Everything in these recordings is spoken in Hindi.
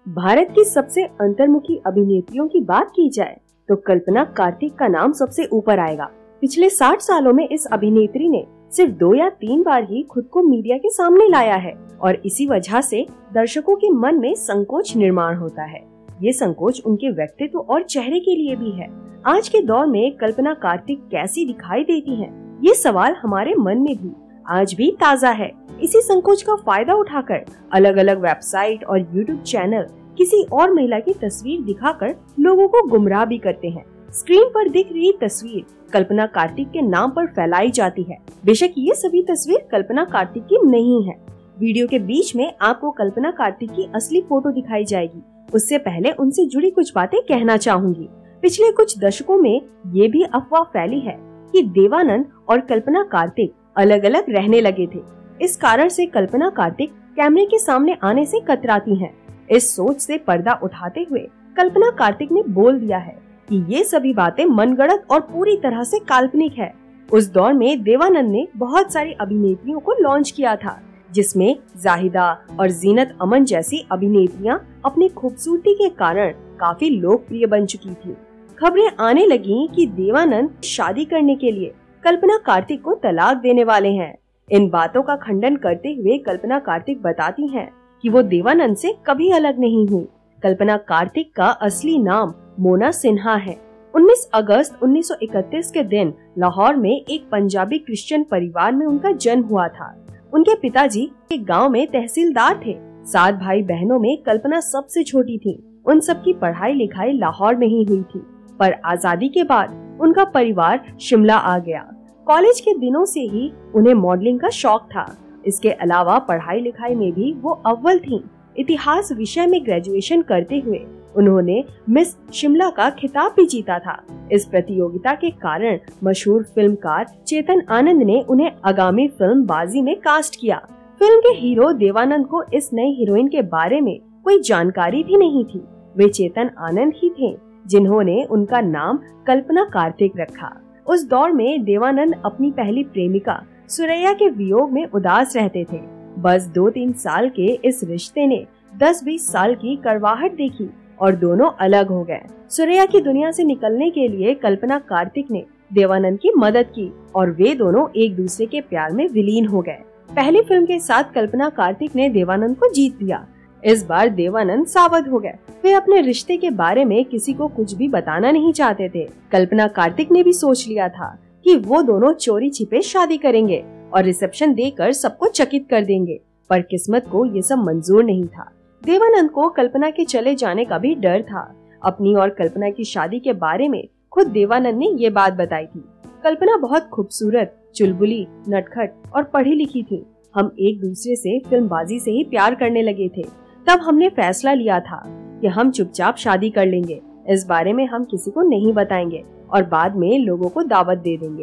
भारत की सबसे अंतर्मुखी अभिनेत्रियों की बात की जाए तो कल्पना कार्तिक का नाम सबसे ऊपर आएगा। पिछले 60 सालों में इस अभिनेत्री ने सिर्फ 2 या 3 बार ही खुद को मीडिया के सामने लाया है और इसी वजह से दर्शकों के मन में संकोच निर्माण होता है। ये संकोच उनके व्यक्तित्व और चेहरे के लिए भी है। आज के दौर में कल्पना कार्तिक कैसी दिखाई देती हैं? ये सवाल हमारे मन में भी आज भी ताज़ा है। इसी संकोच का फायदा उठाकर अलग अलग वेबसाइट और यूट्यूब चैनल किसी और महिला की तस्वीर दिखाकर लोगों को गुमराह भी करते हैं। स्क्रीन पर दिख रही तस्वीर कल्पना कार्तिक के नाम पर फैलाई जाती है। बेशक ये सभी तस्वीर कल्पना कार्तिक की नहीं है। वीडियो के बीच में आपको कल्पना कार्तिक की असली फोटो दिखाई जाएगी। उससे पहले उनसे जुड़ी कुछ बातें कहना चाहूंगी। पिछले कुछ दशकों में ये भी अफवाह फैली है कि देवानंद और कल्पना कार्तिक अलग अलग रहने लगे थे। इस कारण से कल्पना कार्तिक कैमरे के सामने आने से कतराती हैं। इस सोच से पर्दा उठाते हुए कल्पना कार्तिक ने बोल दिया है कि ये सभी बातें मनगढ़ंत और पूरी तरह से काल्पनिक है। उस दौर में देवानंद ने बहुत सारी अभिनेत्रियों को लॉन्च किया था, जिसमें जाहिदा और जीनत अमन जैसी अभिनेत्रियां अपनी खूबसूरती के कारण काफी लोकप्रिय बन चुकी थी। खबरें आने लगी कि देवानंद शादी करने के लिए कल्पना कार्तिक को तलाक देने वाले हैं। इन बातों का खंडन करते हुए कल्पना कार्तिक बताती हैं कि वो देवानंद से कभी अलग नहीं हुई। कल्पना कार्तिक का असली नाम मोना सिन्हा है। 19 अगस्त 1931 के दिन लाहौर में एक पंजाबी क्रिश्चियन परिवार में उनका जन्म हुआ था। उनके पिताजी एक गांव में तहसीलदार थे। 7 भाई बहनों में कल्पना सबसे छोटी थी। उन सबकी पढ़ाई लिखाई लाहौर में ही हुई थी, पर आजादी के बाद उनका परिवार शिमला आ गया। कॉलेज के दिनों से ही उन्हें मॉडलिंग का शौक था। इसके अलावा पढ़ाई लिखाई में भी वो अव्वल थीं। इतिहास विषय में ग्रेजुएशन करते हुए उन्होंने मिस शिमला का खिताब भी जीता था। इस प्रतियोगिता के कारण मशहूर फिल्मकार चेतन आनंद ने उन्हें आगामी फिल्म बाजी में कास्ट किया। फिल्म के हीरो देवानंद को इस नई हीरोइन के बारे में कोई जानकारी भी नहीं थी। वे चेतन आनंद ही थे जिन्होंने उनका नाम कल्पना कार्तिक रखा। उस दौर में देवानंद अपनी पहली प्रेमिका सुरैया के वियोग में उदास रहते थे। बस 2-3 साल के इस रिश्ते ने 10-20 साल की कड़वाहट देखी और दोनों अलग हो गए। सुरैया की दुनिया से निकलने के लिए कल्पना कार्तिक ने देवानंद की मदद की और वे दोनों एक दूसरे के प्यार में विलीन हो गए। पहली फिल्म के साथ कल्पना कार्तिक ने देवानंद को जीत लिया। इस बार देवानंद सावध हो गए। वे अपने रिश्ते के बारे में किसी को कुछ भी बताना नहीं चाहते थे। कल्पना कार्तिक ने भी सोच लिया था कि वो दोनों चोरी छिपे शादी करेंगे और रिसेप्शन देकर सबको चकित कर देंगे, पर किस्मत को ये सब मंजूर नहीं था। देवानंद को कल्पना के चले जाने का भी डर था। अपनी और कल्पना की शादी के बारे में खुद देवानंद ने ये बात बताई थी। कल्पना बहुत खूबसूरत, चुलबुली, नटखट और पढ़ी लिखी थी। हम एक दूसरे से फिल्मबाजी से ही प्यार करने लगे थे। तब हमने फैसला लिया था कि हम चुपचाप शादी कर लेंगे। इस बारे में हम किसी को नहीं बताएंगे और बाद में लोगों को दावत दे देंगे।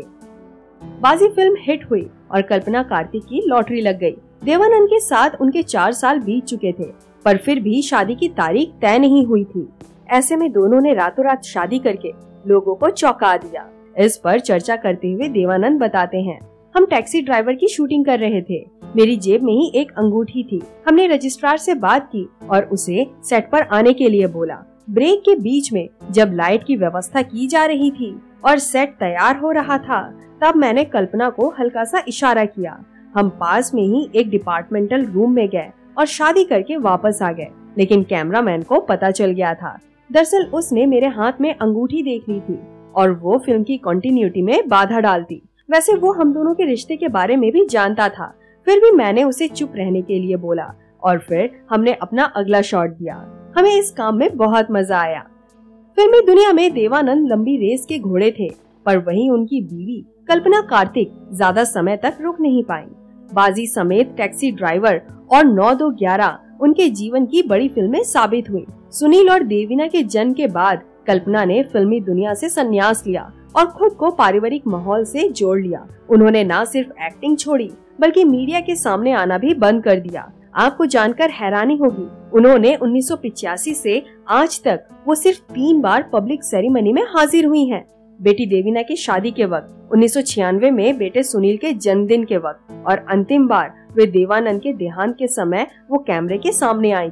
बाजी फिल्म हिट हुई और कल्पना कार्तिक की लॉटरी लग गई। देवानंद के साथ उनके 4 साल बीत चुके थे, पर फिर भी शादी की तारीख तय नहीं हुई थी। ऐसे में दोनों ने रातों रात शादी करके लोगों को चौंका दिया। इस पर चर्चा करते हुए देवानंद बताते हैं, हम टैक्सी ड्राइवर की शूटिंग कर रहे थे। मेरी जेब में ही एक अंगूठी थी। हमने रजिस्ट्रार से बात की और उसे सेट पर आने के लिए बोला। ब्रेक के बीच में जब लाइट की व्यवस्था की जा रही थी और सेट तैयार हो रहा था, तब मैंने कल्पना को हल्का सा इशारा किया। हम पास में ही एक डिपार्टमेंटल रूम में गए और शादी करके वापस आ गए, लेकिन कैमरामैन को पता चल गया था। दरअसल उसने मेरे हाथ में अंगूठी देख ली थी और वो फिल्म की कंटिन्यूटी में बाधा डालती। वैसे वो हम दोनों के रिश्ते के बारे में भी जानता था, फिर भी मैंने उसे चुप रहने के लिए बोला और फिर हमने अपना अगला शॉट दिया। हमें इस काम में बहुत मजा आया। फिल्मी दुनिया में देवानंद लंबी रेस के घोड़े थे, पर वहीं उनकी बीवी कल्पना कार्तिक ज्यादा समय तक रुक नहीं पाई। बाजी समेत टैक्सी ड्राइवर और 9-2-11 उनके जीवन की बड़ी फिल्में साबित हुई। सुनील और देवीना के जन्म के बाद कल्पना ने फिल्मी दुनिया से संन्यास लिया और खुद को पारिवारिक माहौल से जोड़ लिया। उन्होंने न सिर्फ एक्टिंग छोड़ी बल्कि मीडिया के सामने आना भी बंद कर दिया। आपको जानकर हैरानी होगी, उन्होंने 1985 से आज तक वो सिर्फ 3 बार पब्लिक सेरेमनी में हाजिर हुई हैं। बेटी देवीना की शादी के वक्त, 1996 में बेटे सुनील के जन्मदिन के वक्त और अंतिम बार वे देवानंद के देहांत के समय वो कैमरे के सामने आई थी।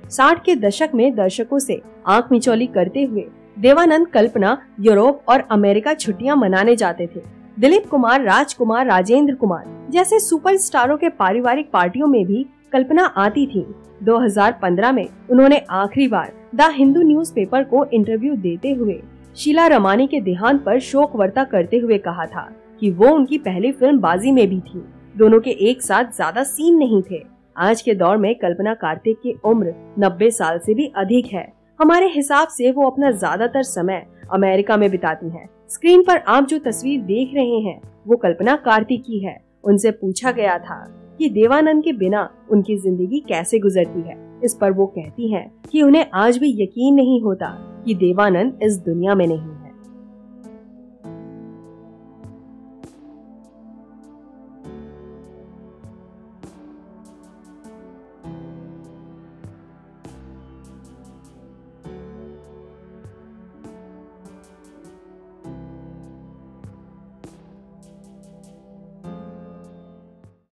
60 के दशक में दर्शकों से आंख मिचौली करते हुए देवानंद कल्पना यूरोप और अमेरिका छुट्टियां मनाने जाते थे। दिलीप कुमार, राजकुमार, राजेंद्र कुमार जैसे सुपरस्टारों के पारिवारिक पार्टियों में भी कल्पना आती थी। 2015 में उन्होंने आखिरी बार द हिंदू न्यूज़पेपर को इंटरव्यू देते हुए शीला रमानी के देहांत पर शोक वार्ता करते हुए कहा था कि वो उनकी पहली फिल्म बाजी में भी थी। दोनों के एक साथ ज्यादा सीन नहीं थे। आज के दौर में कल्पना कार्तिक की उम्र 90 साल से भी अधिक है। हमारे हिसाब से वो अपना ज्यादातर समय अमेरिका में बिताती हैं। स्क्रीन पर आप जो तस्वीर देख रहे हैं वो कल्पना कार्तिक की है। उनसे पूछा गया था कि देवानंद के बिना उनकी जिंदगी कैसे गुजरती है। इस पर वो कहती हैं कि उन्हें आज भी यकीन नहीं होता कि देवानंद इस दुनिया में नहीं है।